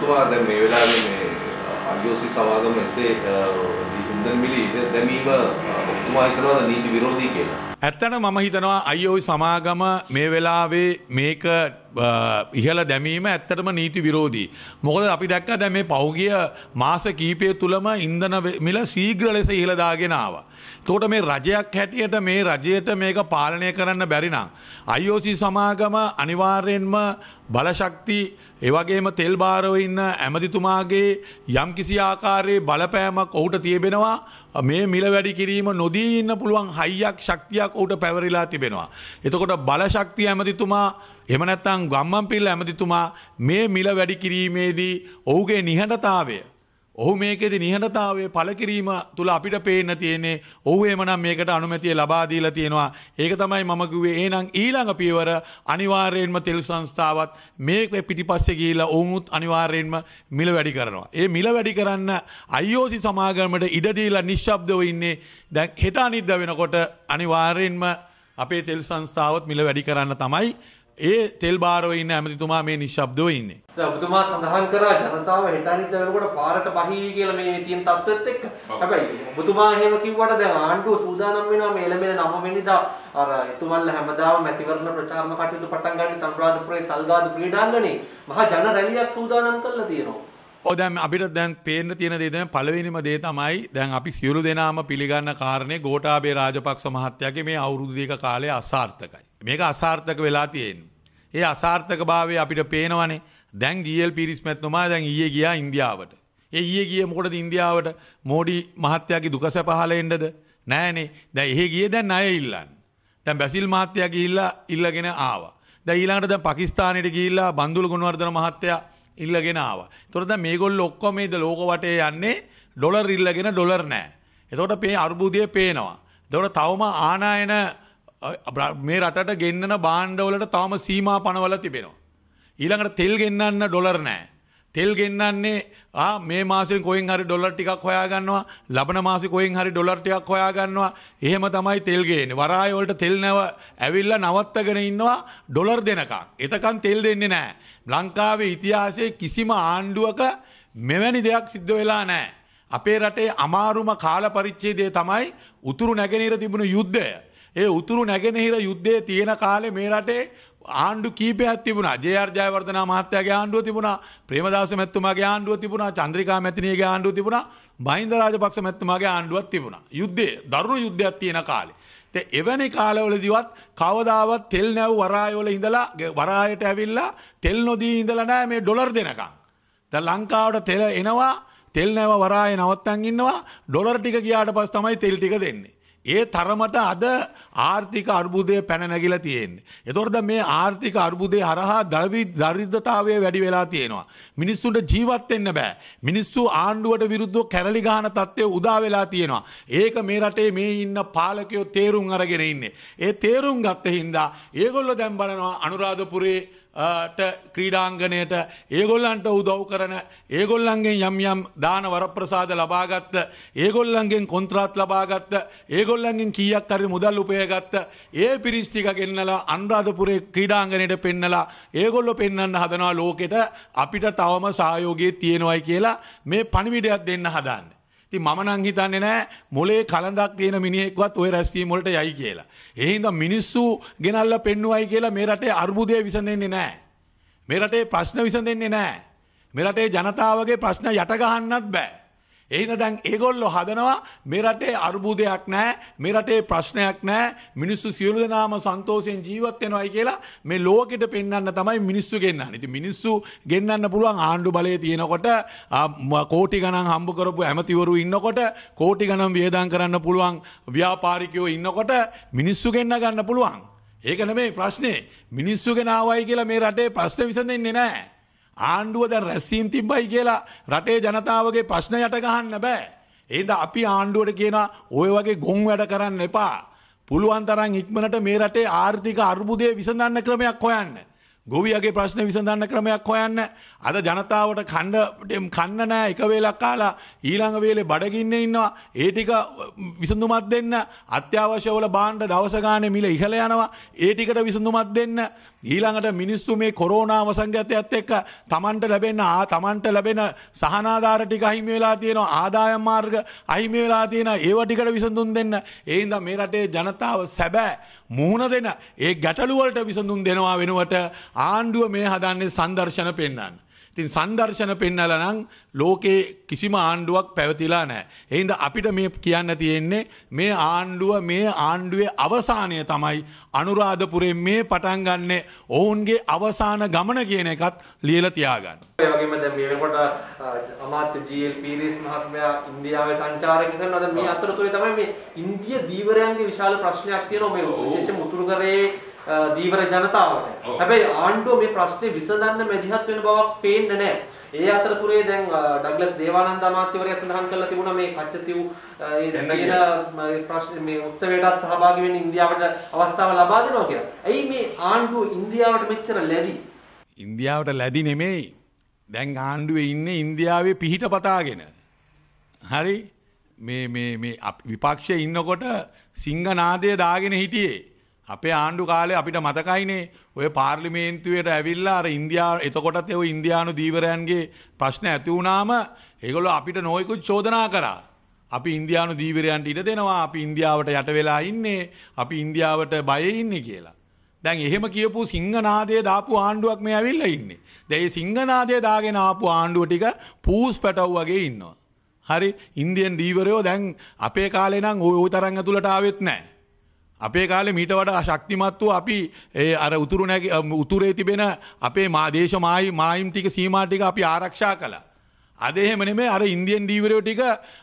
ඔබතුමා දැන් මේ වෙලාවේ මේ IOC සමාගම එසේ ඉන්ධන මිල දැමීම ඔබතුමා හිතනවාද නීති විරෝධී කියලා? ඇත්තට මම හිතනවා IOC සමාගම මේ වෙලාවේ මේක ඉහළ දැමීම ඇත්තටම නීති විරෝධී. මොකද අපි දැක්කා දැන් මේ පෞගිය මාස කිහිපය තුලම ඉන්ධන මිල ශීඝ්‍ර ලෙස ඉහළ දාගෙන ආවා. එතකොට මේ රජයක් හැටියට මේ රජයට මේක පාලනය කරන්න බැරි නම් IOC සමාගම අනිවාර්යෙන්ම බලශක්ති ඒ වගේම තෙල් බාරව ඉන්න ඇමතිතුමාගේ යම්කිසි ආකාරයේ බලපෑමක් ඔහුට තිබෙනවා. මේ මිල වැඩි කිරීම නොදී ඉන්න පුළුවන් හයියක් ශක්තියක් ඔහුට පැවරිලා තිබෙනවා. එතකොට බලශක්තිය ඇමතිතුමා එහෙම නැත්නම් ගම්මන්පිල්ල ඇමතිතුමා මේ මිල වැඩි කිරීමේදී ඔහුගේ නිහඬතාවය ඔහු මේකේදී නිහඬතාවයේ පළ කිරීම තුල අපිට පේන්න තියෙන්නේ ඔහු එමනම් මේකට අනුමැතිය ලබා දීලා තියෙනවා. ඒක තමයි මම කිව්වේ. එහෙනම් ඊළඟ පියවර අනිවාර්යයෙන්ම තෙල් සංස්ථාවත් මේක පිටිපස්සේ ගිහිලා ඔවුනුත් අනිවාර්යයෙන්ම මිල වැඩි කරනවා. ඒ මිල වැඩි කරන්න IOC සමාගමට ඉඩ දීලා නිශ්ශබ්දව ඉන්නේ. දැන් හෙට අනිද්දා වෙනකොට අනිවාර්යයෙන්ම අපේ තෙල් සංස්ථාවත් මිල වැඩි කරන්න තමයි ඒ තෙල් බාරව ඉන්න ඇමතිතුමා මේ නිශ්ශබ්දව ඉන්නේ. දැන් ඔබතුමා සඳහන් කරා ජනතාව හෙට අනිද්දා වෙනකොට පාරට පහීවි කියලා මේ තියෙන තත්ත්වෙත් එක්ක. හැබැයි ඔබතුමා එහෙම කිව්වට දැන් ආණ්ඩුව සූදානම් වෙනවා මේ එළමෙන 9 වෙනිදා අර එතුමන්ලා හැමදාම මැතිවරණ ප්‍රචාරණ කටයුතු පටන් ගන්න අනුරාධපුරයේ සල්ගාදු ක්‍රීඩාංගණේ මහා ජන රැලියක් සූදානම් කරලා තියෙනවා. දැන් අපිට දැන් පේන්න තියෙන දේ තමයි පළවෙනිම දේ තමයි දැන් අපි සියලු දෙනාම පිළිගන්න කාරණේ ගෝඨාභය රාජපක්ෂ මහත්තයාගේ මේ අවුරුදු දෙක කාලය අසාර්ථකයි. මේක අසාර්ථක වෙලා තියෙන්නේ. ඒ අසාර්ථකභාවය අපිට පේනවනේ. දැන් GL පීරිස් මැතිතුමා දැන් ඊයේ ගියා ඉන්දියාවට. ඒ ඊයේ ගියේ මොකටද ඉන්දියාවට? මෝඩි මහත්තයාගේ දුක සැපහල එන්නද? නෑනේ. දැන් එහෙ ගියේ දැන් ණය ඉල්ලන්න. දැන් බැසිල් මහත්තයා ගිහිල්ලා ඉල්ලගෙන ආවා. දැන් ඊළඟට දැන් පාකිස්තානෙට ගිහිල්ලා බන්දුල ගුණවර්ධන මහත්තයා ඉල්ලගෙන ආවා. ඒතකොට දැන් මේගොල්ලෝ ඔක්කොම මේ ලෝක වටේ යන්නේ ඩොලර් ඉල්ලගෙන ඩොලර් නෑ. එතකොට මේ අර්බුදය පේනවා. එතකොට තවම ආනායන මේ රටට ගෙන්නන භාණ්ඩවලට තවම සීමා පනවල තිබෙනවා. ඊළඟට තෙල් ගෙන්නන්න ඩොලර් නෑ. තෙල් ගෙන්නන්නේ මේ මාසෙන් කොහෙන් හරි ඩොලර් ටිකක් හොයා ගන්නවා. ලබන මාසේ කොහෙන් හරි ඩොලර් ටිකක් හොයා ගන්නවා. එහෙම තමයි තෙල් ගේන්නේ. වරාය වලට තෙල් නැව ඇවිල්ලා නවත්තගෙන ඉන්නවා ඩොලර් දෙනකන්. එතකන් තෙල් දෙන්නේ නෑ. ලංකාවේ ඉතිහාසයේ කිසිම ආණ්ඩුවක මෙවැනි දෙයක් සිද්ධ වෙලා නෑ. අපේ රටේ අමාරුම කාල පරිච්ඡේදය තමයි උතුරු නැගෙනහිර තිබුණු යුද්ධය. ඒ උතුරු නැගෙනහිර යුද්ධයේ තියෙන කාලේ මේ රටේ ආණ්ඩු කීපයක් තිබුණා. ජේ.ආර්. ජයවර්ධන මහත්තයාගේ ආණ්ඩුව තිබුණා. ප්‍රේමදාස මැතිතුමාගේ ආණ්ඩුව තිබුණා. චන්ද්‍රිකා මැතිණියගේ ආණ්ඩුව තිබුණා. මහින්ද රාජපක්ෂ මැතිතුමාගේ ආණ්ඩුවක් තිබුණා. යුද්ධයේ දරුණු යුද්ධයක් තියෙන කාලේ. එවැනි කාලවලදීවත් කවදාවත් තෙල් නැව් වරායවල ඉඳලා වරායට ඇවිල්ලා තෙල් නොදී ඉඳලා නැහැ මේ ඩොලර් දෙනකම්. දැන් ලංකාවට තෙල් එනවා තෙල් නැව වරාය නවත්තන් ඉන්නවා ඩොලර් ටික ගියාට පස්සේ තමයි තෙල් ටික දෙන්නේ. ඒ තරමට අද ආර්ථික අර්බුදය පැන නැගිලා තියෙන්නේ. ඒතකොට දැන් මේ ආර්ථික අර්බුදය හරහා දරිද්‍රතාවය වැඩි වෙලා තියෙනවා. මිනිස්සුන්ට ජීවත් වෙන්න බෑ. මිනිස්සු ආණ්ඩුවට විරුද්ධව කැරලි ගහන තත්ත්වය උදා වෙලා තියෙනවා. ඒක මේ රටේ මේ ඉන්න පාලකයෝ තේරුම් අරගෙන ඉන්නේ. ඒ තේරුම් ගත්ත හින්දා ඒගොල්ලෝ දැන් බලනවා අනුරාධපුරේ ක්‍රීඩාංගණයට ඒගොල්ලන්ට උදව් කරන ඒගොල්ලන්ගෙන් යම් යම් දාන වරප්‍රසාද ලබාගත්ත ඒගොල්ලන්ගෙන් කොන්ත්‍රාත් ලබාගත්ත ඒගොල්ලන්ගෙන් කීයක් හරි මුදල් උපයගත්ත ඒ පිරිස් ටික ගෙන්නලා අනුරාධපුරේ ක්‍රීඩාංගණයට පෙන්නලා ඒගොල්ලෝ පෙන්වන්න හදනවා ලෝකෙට අපිට තවම සහයෝගය තියෙනවයි කියලා මේ පණිවිඩයක් දෙන්න හදන්නේ. ඉතින් මම නම් හිතන්නේ නෑ මොලේ කලඳක් තියෙන මිනිහෙක්වත් ওই රැස්වීම වලට යයි කියලා. ඒ හින්දා මිනිස්සු ගෙනල්ලා පෙන්නුවයි කියලා මේ රටේ අර්බුදය විසඳෙන්නේ නෑ. මේ රටේ ප්‍රශ්න විසඳෙන්නේ නෑ. මේ රටේ ජනතාවගේ ප්‍රශ්න යට ගහන්නත් බෑ. ඒ හින්දා දැන් ඒගොල්ලෝ හදනවා මේ රටේ අර්බුදයක් නෑ, මේ රටේ ප්‍රශ්නයක් නෑ, මිනිස්සු සියලු දෙනාම සන්තෝෂයෙන් ජීවත් වෙනවයි කියලා මේ ලෝකෙට පෙන්වන්න තමයි මිනිස්සු ගෙන්නන්නේ. ඉතින් මිනිස්සු ගෙන්නන්න පුළුවන් ආණ්ඩු බලය තියෙනකොට කෝටි ගණන් හම්බ කරපු ඇමතිවරු ඉන්නකොට කෝටි ගණන් වියදම් කරන්න පුළුවන් ව්‍යාපාරිකයෝ ඉන්නකොට මිනිස්සු ගෙන්න ගන්න පුළුවන්. ඒක නෙමෙයි ප්‍රශ්නේ. මිනිස්සු ගෙන ආවයි කියලා මේ රටේ ප්‍රශ්න විසඳෙන්නේ නෑ. ආණ්ඩුව දැන් රැස්වීම් තිබ්බයි කියලා රටේ ජනතාවගේ ප්‍රශ්න යට ගහන්න බෑ. ඒ හින්දා අපි ආණ්ඩුවට කියනවා ඔය වගේ ගොන් වැඩ කරන්න එපා. පුළුවන් තරම් ඉක්මනට මේ රටේ ආර්ථික අර්බුදය විසඳන්න ක්‍රමයක් හොයන්න. ගොවියගේ ප්‍රශ්න විසඳන්න ක්‍රමයක් හොයන්න. අද ජනතාවට කන්න නැහැ එක වේලක් කාලා ඊළඟ වේලේ බඩගින්නේ ඉන්නවා. ඒ ටික විසඳුමක් දෙන්න. අත්‍යවශ්‍ය වල භාණ්ඩ දවස ගානේ මිල ඉහළ යනවා. ඒ ටිකට විසඳුමක් දෙන්න. ඊළඟට මිනිස්සු මේ කොරෝනා වසංගතයත් එක්ක තමන්ට ලැබෙන සහනාධාර ටික අහිමි වෙලා තියෙනවා. ආදායම් මාර්ග අහිමි වෙලා තියෙනවා. ඒව ටිකට විසඳුම් දෙන්න. ඒ හින්දා මේ රටේ ජනතාව සැබෑ මුහුණ දෙන ඒ ගැටලු වලට විසඳුම් දෙනවා වෙනුවට ආණ්ඩුව මේ හදන්නේ සංදර්ශන පෙන්වන්න. ඉතින් සංදර්ශන පෙන්නලා නම් ලෝකේ කිසිම ආණ්ඩුවක් පැවතිලා නැහැ. ඒ හින්දා අපිට මේ කියන්න තියෙන්නේ මේ ආණ්ඩුවේ අවසානය තමයි අනුරාධපුරයෙන් මේ පටන් ගන්න ඔවුන්ගේ අවසාන ගමන කියන එකත් ලියලා තියාගන්න. ඒ වගේම දැන් මේ වෙනකොට අමාත්‍ය ජී.එල්. පීරිස් මහත්මයා ඉන්දියාවේ සංචාරක කරනවා. දැන් මේ අතරතුරේ තමයි මේ ඉන්දිය දීවරයන්ගේ විශාල ප්‍රශ්නයක් තියෙනවා මේ විශේෂයෙන් උතුරුකරයේ දීවර ජනතාවට. හැබැයි ආණ්ඩුව මේ ප්‍රශ්නේ විසඳන්න මැදිහත් වෙන බවක් පේන්නේ නැහැ. ඒ අතරතුරේ දැන් ඩග්ලස් දේවානන්ද අමාත්‍යවරයා සඳහන් කරලා තිබුණා මේ කච්චතිව් ඒ ප්‍රශ්න මේ උත්සවයටත් සහභාගී වෙන්න ඉන්දියාවට අවස්ථාව ලබා දෙනවා කියලා. ඇයි මේ ආණ්ඩුව ඉන්දියාවට මෙච්චර ලැබි? ඉන්දියාවට ලැබි නෙමෙයි. දැන් ආණ්ඩුවේ ඉන්නේ ඉන්දියාවේ පිහිට පතාගෙන. හරි මේ විපක්ෂයේ ඉන්නකොට සිංහනාදය දාගෙන හිටියේ. අපේ ආණ්ඩු කාලේ අපිට මතකයිනේ ඔය පාර්ලිමේන්තුවට ඇවිල්ලා අර එතකොටත් ඒ ඉන්දියානු දීවරයන්ගේ ප්‍රශ්න ඇති වුණාම ඒගොල්ලෝ අපිට නොයෙකුත් චෝදනා කරා. අපි ඉන්දියානු දීවරයන්ට ඉඩ දෙනවා. අපි ඉන්දියාවට යට වෙලා ඉන්නේ. අපි ඉන්දියාවට බයෙ ඉන්නේ කියලා. දැන් එහෙම කියපු සිංහනාදය දාපු ආණ්ඩුවක් මේ ඇවිල්ලා ඉන්නේ. දැන් මේ සිංහනාදය දාගෙන ආපු ආණ්ඩුව ටික පූස් පැටව් වගේ ඉන්නවා. හරි ඉන්දියන් දීවරයෝ දැන් අපේ කාලේ නම් ওই තරම් ඇතුළට ආවෙත් නැහැ. අපේ කාලේ මීට වඩා ශක්තිමත් වූ අපි අර උතුරේ තිබෙන අපේ දේශ මායිම් ටික සීමා ටික අපි ආරක්ෂා කළා. අද එහෙම නෙමෙයි අර ඉන්දියන් දීවරයෝ ටික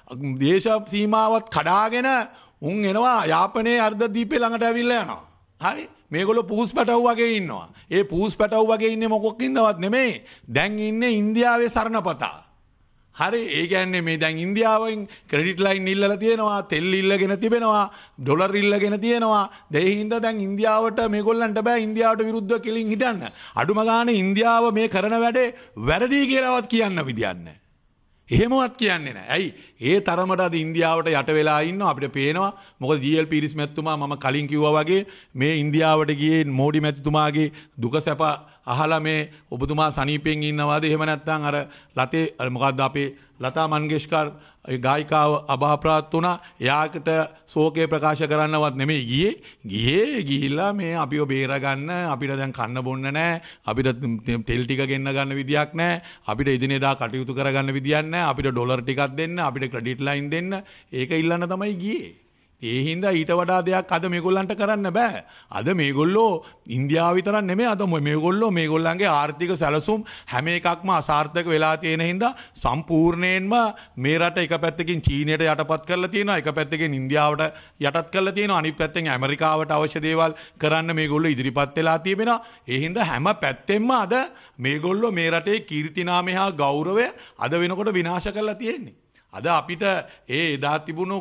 දේශ සීමාවත් කඩාගෙන උන් එනවා යාපනයේ අර්ධදීපේ ළඟට ඇවිල්ලා යනවා. හරි මේගොල්ලෝ පූස් පැටව් වගේ ඉන්නවා. ඒ පූස් පැටව් වගේ ඉන්නේ මොකක්ින්දවත් නෙමෙයි. දැන් ඉන්නේ ඉන්දියාවේ සරණපතා. හරි ඒ කියන්නේ මේ දැන් ඉන්දියාවෙන් ක්‍රෙඩිට් ලයින් ඉල්ලලා තියෙනවා, තෙල් ඉල්ලගෙන තිබෙනවා, ඩොලර් ඉල්ලගෙන තියෙනවා. ඒ හින්දා දැන් ඉන්දියාවට මේගොල්ලන්ට බෑ ඉන්දියාවට විරුද්ධව කෙලින් හිටන්න. අඩුම ගානේ ඉන්දියාව මේ කරන වැඩේ වැරදි කියලාවත් කියන්න විදියක් නැහැ. එහෙමවත් කියන්නේ නැහැ. ඇයි? ඒ තරමට අද ඉන්දියාවට යට වෙලා ඉන්නවා අපිට පේනවා. මොකද ජී.එල්. පීරිස් මැතිතුමා මම කලින් කිව්වා වගේ මේ ඉන්දියාවට ගියේ මෝඩි මැතිතුමාගේ දුක සැප අහලා මේ ඔබතුමා සනීපෙන් ඉන්නවාද? එහෙම නැත්නම් අර ලතේ මොකද්ද අපේ ලතා මංගেশකර් ගායිකාව අභාප්‍රාප්ත වුණා. එයාකට ශෝකේ ප්‍රකාශ කරන්නවත් නෙමෙයි ගිහිල්ලා මේ අපිව බේරගන්න අපිට දැන් කන්න බොන්න නැහැ. අපිට තෙල් ටික ගෙන්න ගන්න විදියක් නැහැ. අපිට එදිනෙදා කටයුතු කරගන්න විදියක් නැහැ. අපිට ඩොලර් ටිකක් දෙන්න, අපිට ක්‍රෙඩිට් ලයින් දෙන්න. ඒක ඉල්ලන්න තමයි ගියේ. ඒ හින්දා ඊට වඩා දෙයක් අද මේගොල්ලන්ට කරන්න බෑ. අද මේගොල්ලෝ ඉන්දියාව විතරක් නෙමෙයි අද මේගොල්ලන්ගේ ආර්ථික සැලසුම් හැම එකක්ම අසාර්ථක වෙලා තියෙන හින්දා සම්පූර්ණයෙන්ම මේ රට එක පැත්තකින් චීනයට යටපත් කරලා තියෙනවා, එක පැත්තකින් ඉන්දියාවට යටත් කරලා තියෙනවා, අනිත් පැත්තෙන් ඇමරිකාවට අවශ්‍ය දේවල් කරන්න මේගොල්ලෝ ඉදිරිපත් වෙලා තියෙනවා. ඒ හින්දා හැම පැත්තෙන්ම අද මේගොල්ලෝ මේ රටේ කීර්තිනාමය හා ගෞරවය අද වෙනකොට විනාශ කරලා තියෙන්නේ. අද අපිට එදා තිබුණු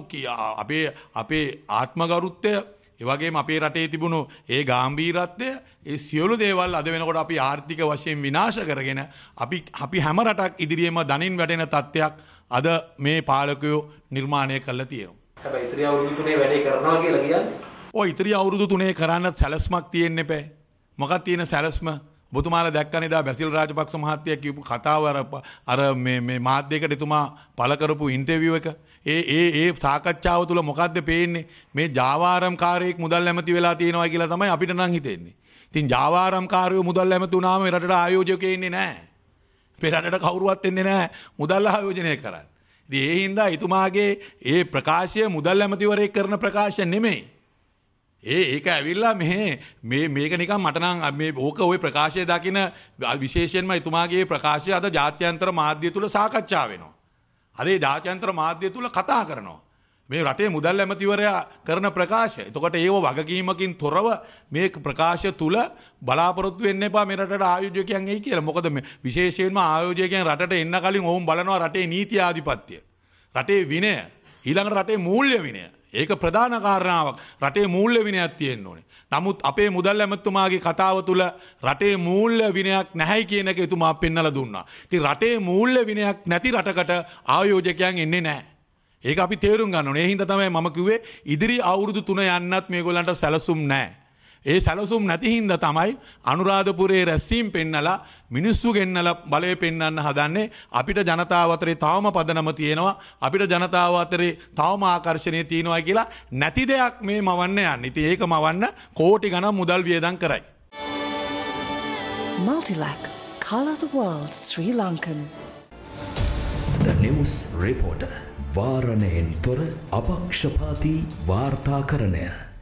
අපේ ආත්මගරුත්වය ඒ වගේම අපේ රටේ තිබුණු ඒ ගැඹීරත්වය ඒ සියලු දේවල් අද වෙනකොට අපි ආර්ථික වශයෙන් විනාශ කරගෙන අපි හැම රටක් ඉදිරියේම දනින් වැටෙන තත්ත්වයක් අද මේ පාලකයෝ නිර්මාණය කරලා තියෙනවා. හැබැයි ඉතිරි අවුරුදු 3 වැඩේ කරනවා කියලා කියන්නේ. ඔය ඉතිරි අවුරුදු 3 කරන්න සැලස්මක් තියෙන්න එපා. මොකක්ද තියෙන සැලස්ම? ඔබතුමාලා දැක්කනේ දා බැසිල් රාජපක්ෂ මහත්තයා කියපු කතාව අර මේ මාධ්‍යයකට එතුමා පළ කරපු ඉන්ටර්විව් එක. ඒ සාකච්ඡාව තුළ මොකද්ද පේන්නේ? මේ ජාවාරම්කාරයෙක් මුදල් ඇමති වෙලා තියෙනවා කියලා තමයි අපිට නම් හිතෙන්නේ. ඉතින් ජාවාරම්කාරයෝ මුදල් ඇමති වුණාම මේ රටට ආයෝජකයෙ ඉන්නේ නැහැ. මේ රටට කවුරුවත් එන්නේ නැහැ මුදල් ආයෝජනය කරන්න. ඉතින් ඒ හින්දා එතුමාගේ ඒ ප්‍රකාශය මුදල් ඇමතිවරයෙක් කරන ප්‍රකාශය නෙමෙයි. ඒක ඇවිල්ලා මේක නිකන් මට නම් මේ ඕක ওই ප්‍රකාශය දකින විශේෂයෙන්ම එතුමාගේ ප්‍රකාශය අද ජාත්‍යන්තර මාධ්‍ය තුල සාකච්ඡා වෙනවා. අද ඒ ජාත්‍යන්තර මාධ්‍ය තුල කතා කරනවා. මේ රටේ මුදල් ඇමතිවරයා කරන ප්‍රකාශය. එතකොට ඒව වගකීමකින් තොරව මේ ප්‍රකාශය තුල බලාපොරොත්තු වෙන්න එපා මේ රටට ආයෝජකයන් එයි කියලා. මොකද මේ විශේෂයෙන්ම ආයෝජකයන් රටට එන්න කලින් ඔවුන් බලනවා රටේ නීති ආධිපත්‍ය, රටේ විනය, ඊළඟට රටේ මූල්‍ය විනය. ඒක ප්‍රධාන කාරණාවක්. රටේ මූල්‍ය විනයක් තියෙන්න ඕනේ. නමුත් අපේ මුදල් ඇමතුමාගේ කතාව තුළ රටේ මූල්‍ය විනයක් නැහැයි කියන එක එතුමා පෙන්නලා දුන්නා. ඉතින් රටේ මූල්‍ය විනයක් නැති රටකට ආයෝජකයන් එන්නේ නැහැ. ඒක අපි තේරුම් ගන්න ඕනේ. ඒ හින්දා තමයි මම කිව්වේ ඉදිරි අවුරුදු 3 යන්නත් මේගොල්ලන්ට සැලසුම් නැහැ. ඒ සැලසුම් නැති හින්දා තමයි අනුරාධපුරයේ රැස්වීම පෙන්නලා මිනිස්සු ගෙන්නලා බලය පෙන්වන්න හදන්නේ. අපිට ජනතාව අතරේ තවම පදනම තියෙනවා. අපිට ජනතාව අතරේ තවම ආකර්ෂණය තියෙනවා කියලා නැති දෙයක් මේ මවන්න යන්නේ. ඉතින් ඒක මවන්න කෝටි ගණන් මුදල් වියදම් කරයි. Multilac, Color the World, Sri Lankan. The News Reporter. වාරණයෙන් තොර අපක්ෂපාතී වාර්තාකරණය.